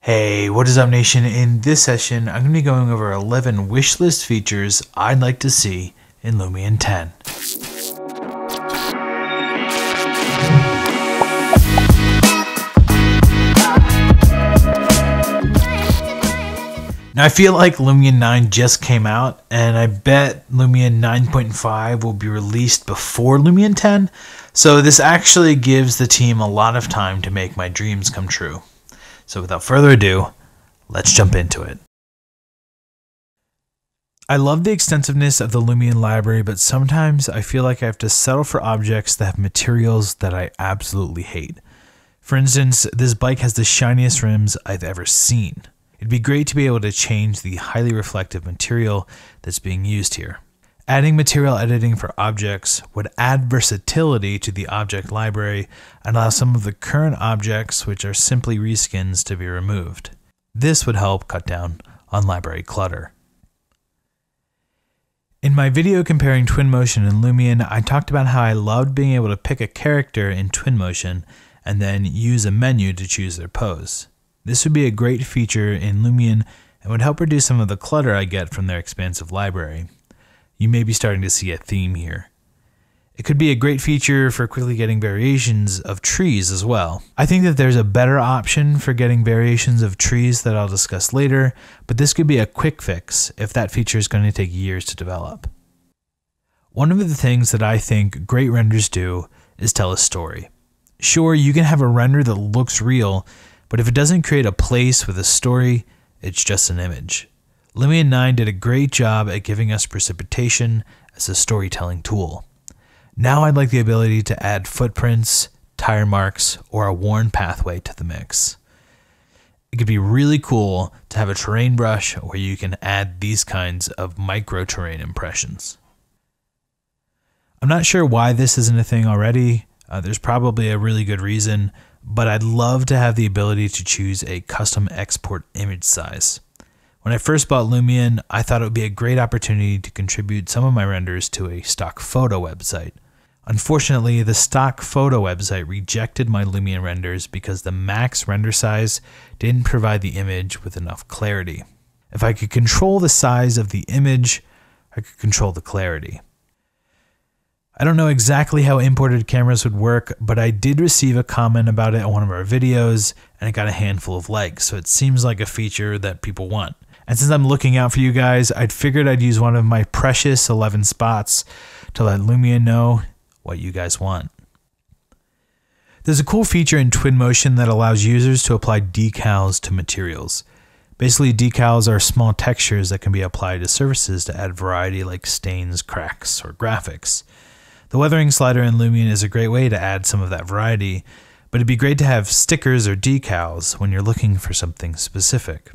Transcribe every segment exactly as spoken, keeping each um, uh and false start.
Hey, what is up, nation? In this session, I'm going to be going over eleven wishlist features I'd like to see in Lumion ten. Now, I feel like Lumion nine just came out, and I bet Lumion nine point five will be released before Lumion ten, so this actually gives the team a lot of time to make my dreams come true. So without further ado, let's jump into it. I love the extensiveness of the Lumion library, but sometimes I feel like I have to settle for objects that have materials that I absolutely hate. For instance, this bike has the shiniest rims I've ever seen. It'd be great to be able to change the highly reflective material that's being used here. Adding material editing for objects would add versatility to the object library and allow some of the current objects, which are simply reskins, to be removed. This would help cut down on library clutter. In my video comparing Twinmotion and Lumion, I talked about how I loved being able to pick a character in Twinmotion and then use a menu to choose their pose. This would be a great feature in Lumion and would help reduce some of the clutter I get from their expansive library. You may be starting to see a theme here. It could be a great feature for quickly getting variations of trees as well. I think that there's a better option for getting variations of trees that I'll discuss later, but this could be a quick fix if that feature is going to take years to develop. One of the things that I think great renders do is tell a story. Sure, you can have a render that looks real, but if it doesn't create a place with a story, it's just an image. Lumion nine did a great job at giving us precipitation as a storytelling tool. Now I'd like the ability to add footprints, tire marks, or a worn pathway to the mix. It could be really cool to have a terrain brush where you can add these kinds of micro terrain impressions. I'm not sure why this isn't a thing already. Uh, there's probably a really good reason, but I'd love to have the ability to choose a custom export image size. When I first bought Lumion, I thought it would be a great opportunity to contribute some of my renders to a stock photo website. Unfortunately, the stock photo website rejected my Lumion renders because the max render size didn't provide the image with enough clarity. If I could control the size of the image, I could control the clarity. I don't know exactly how imported cameras would work, but I did receive a comment about it on one of our videos, and it got a handful of likes, so it seems like a feature that people want. And since I'm looking out for you guys, I'd figured I'd use one of my precious eleven spots to let Lumion know what you guys want. There's a cool feature in Twinmotion that allows users to apply decals to materials. Basically, decals are small textures that can be applied to surfaces to add variety like stains, cracks, or graphics. The weathering slider in Lumion is a great way to add some of that variety, but it'd be great to have stickers or decals when you're looking for something specific.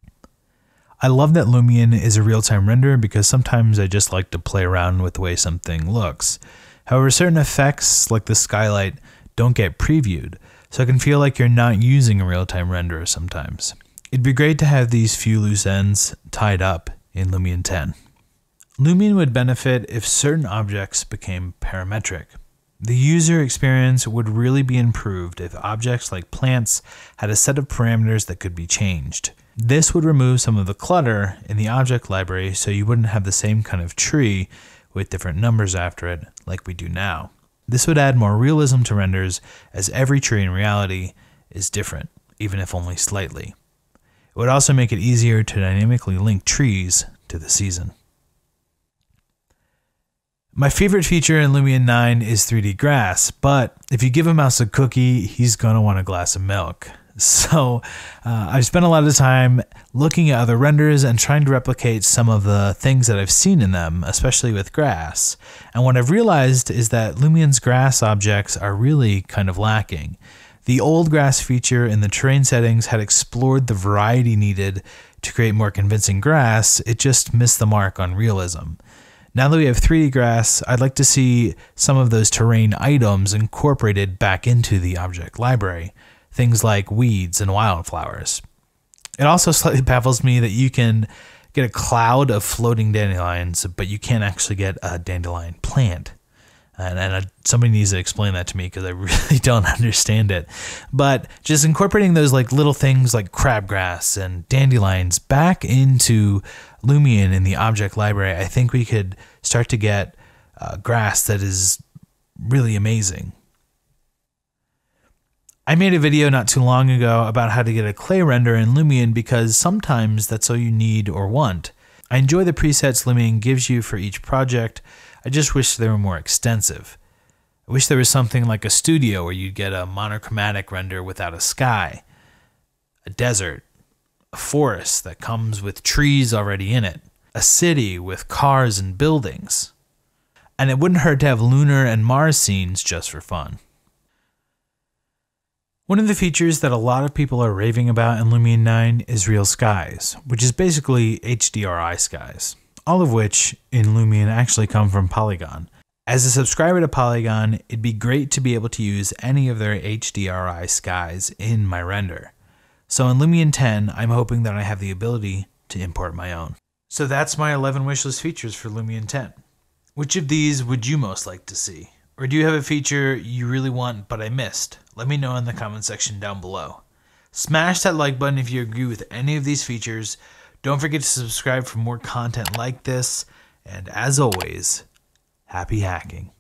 I love that Lumion is a real-time renderer because sometimes I just like to play around with the way something looks. However, certain effects, like the skylight, don't get previewed, so it can feel like you're not using a real-time renderer sometimes. It'd be great to have these few loose ends tied up in Lumion ten. Lumion would benefit if certain objects became parametric. The user experience would really be improved if objects like plants had a set of parameters that could be changed. This would remove some of the clutter in the object library so you wouldn't have the same kind of tree with different numbers after it like we do now. This would add more realism to renders as every tree in reality is different, even if only slightly. It would also make it easier to dynamically link trees to the season. My favorite feature in Lumion nine is three D grass, but if you give a mouse a cookie, he's gonna want a glass of milk. So uh, I've spent a lot of time looking at other renders and trying to replicate some of the things that I've seen in them, especially with grass. And what I've realized is that Lumion's grass objects are really kind of lacking. The old grass feature in the terrain settings had explored the variety needed to create more convincing grass. It just missed the mark on realism. Now that we have three D grass, I'd like to see some of those terrain items incorporated back into the object library. Things like weeds and wildflowers. It also slightly baffles me that you can get a cloud of floating dandelions, but you can't actually get a dandelion plant. And, and I, somebody needs to explain that to me because I really don't understand it. But just incorporating those like little things like crabgrass and dandelions back into Lumion in the object library, I think we could start to get uh, grass that is really amazing. I made a video not too long ago about how to get a clay render in Lumion because sometimes that's all you need or want. I enjoy the presets Lumion gives you for each project. I just wish they were more extensive. I wish there was something like a studio where you'd get a monochromatic render without a sky, a desert, a forest that comes with trees already in it, a city with cars and buildings. And it wouldn't hurt to have lunar and Mars scenes just for fun. One of the features that a lot of people are raving about in Lumion nine is real skies, which is basically H D R I skies, all of which in Lumion actually come from Polygon. As a subscriber to Polygon, it'd be great to be able to use any of their H D R I skies in my render. So in Lumion ten, I'm hoping that I have the ability to import my own. So that's my eleven wishlist features for Lumion ten. Which of these would you most like to see? Or do you have a feature you really want but I missed? Let me know in the comment section down below. Smash that like button if you agree with any of these features. Don't forget to subscribe for more content like this. And as always, happy hacking.